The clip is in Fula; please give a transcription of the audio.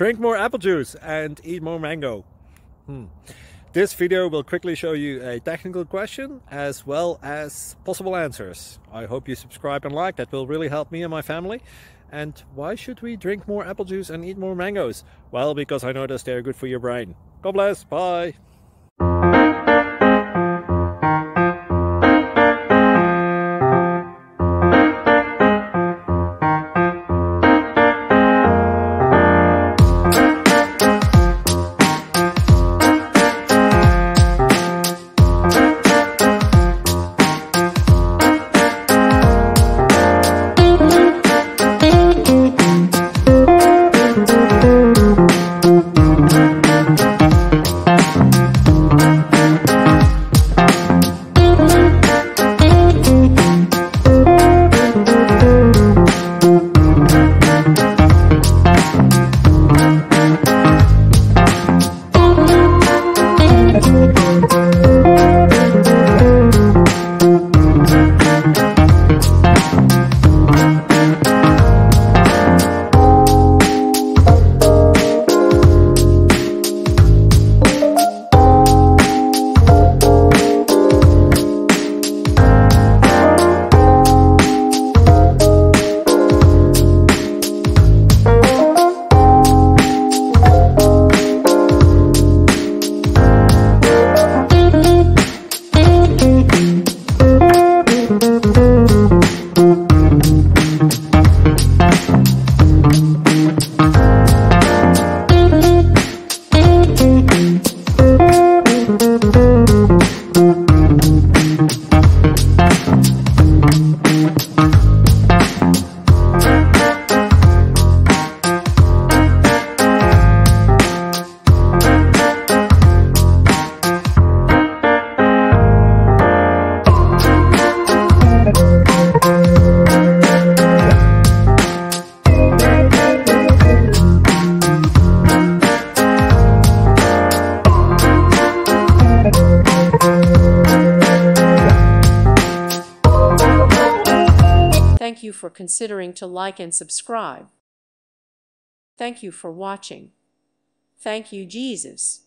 Drink more apple juice and eat more mango. This video will quickly show you a technical question as well as possible answers. I hope you subscribe and like, that will really help me and my family. And why should we drink more apple juice and eat more mangoes? Well, because I noticed they're good for your brain. God bless, bye! Thank you for considering to like and subscribe. Thank you for watching. Thank you, Jesus.